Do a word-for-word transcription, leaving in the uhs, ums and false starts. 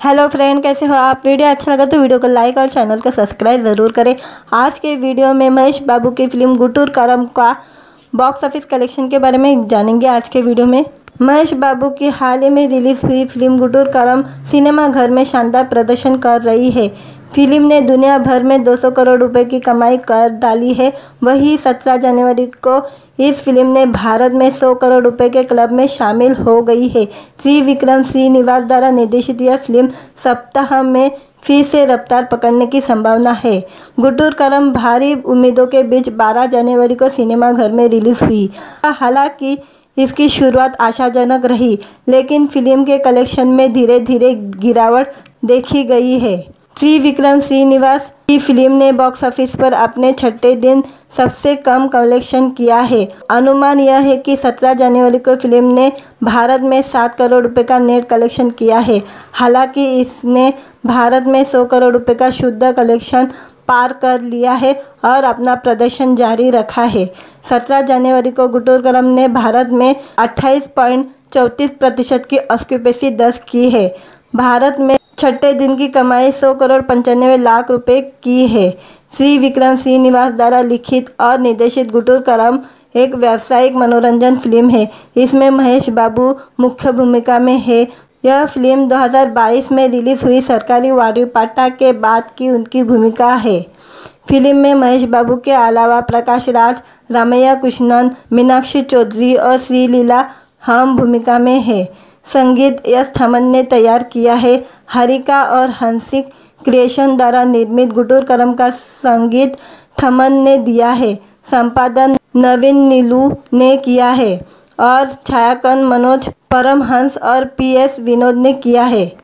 Hello friend, कैसे हो आप। वीडियो अच्छा लगा तो वीडियो को लाइक और चैनल को सब्सक्राइब ज़रूर करें। आज के वीडियो में महेश बाबू की फिल्म गुटूर करम का बॉक्स ऑफिस कलेक्शन के बारे में जानेंगे। आज के वीडियो में महेश बाबू की हाल ही में रिलीज़ हुई फिल्म गुटूर करम सिनेमा घर में शानदार प्रदर्शन कर रही है। फिल्म ने दुनिया भर में दो सौ करोड़ रुपए की कमाई कर डाली है। वहीं सत्रह जनवरी को इस फिल्म ने भारत में सौ करोड़ रुपए के क्लब में शामिल हो गई है। त्रिविक्रम श्रीनिवास द्वारा निर्देशित यह फिल्म सप्ताह में फिर से रफ्तार पकड़ने की संभावना है। गुटूर करम भारी उम्मीदों के बीच बारह जनवरी को सिनेमा घर में रिलीज़ हुई। हालांकि इसकी शुरुआत आशाजनक रही, लेकिन फिल्म के कलेक्शन में धीरे धीरे गिरावट देखी गई है। त्रिविक्रम श्रीनिवास की फिल्म ने बॉक्स ऑफिस पर अपने छठे दिन सबसे कम कलेक्शन किया है। अनुमान यह है कि सत्रह जनवरी को फिल्म ने भारत में सात करोड़ रुपए का नेट कलेक्शन किया है। हालांकि इसने भारत में सौ करोड़ रुपए का शुद्ध कलेक्शन पार कर लिया है और अपना प्रदर्शन जारी रखा है। सत्रह जनवरी को गुटूर करम ने भारत में अट्ठाईस पॉइंट चौंतीस प्रतिशत की ऑक्यूपेंसी दर्ज की है। भारत में छठे दिन की कमाई सौ करोड़ पंचानवे लाख रुपए की है। त्रिविक्रम श्रीनिवास द्वारा लिखित और निर्देशित गुटूर करम एक व्यावसायिक मनोरंजन फिल्म है। इसमें महेश बाबू मुख्य भूमिका में है। यह फिल्म दो हज़ार बाईस में रिलीज़ हुई सरकारी वारीपाटा के बाद की उनकी भूमिका है। फिल्म में महेश बाबू के अलावा प्रकाश राज, रामैया कृष्णन, मीनाक्षी चौधरी और श्रीलीला हम भूमिका में है। संगीत यश थमन ने तैयार किया है। हरिका और हंसिक क्रिएशन द्वारा निर्मित गुटूर करम का संगीत थमन ने दिया है। संपादन नवीन नीलू ने किया है और छायांकन मनोज परमहंस और पी एस विनोद ने किया है।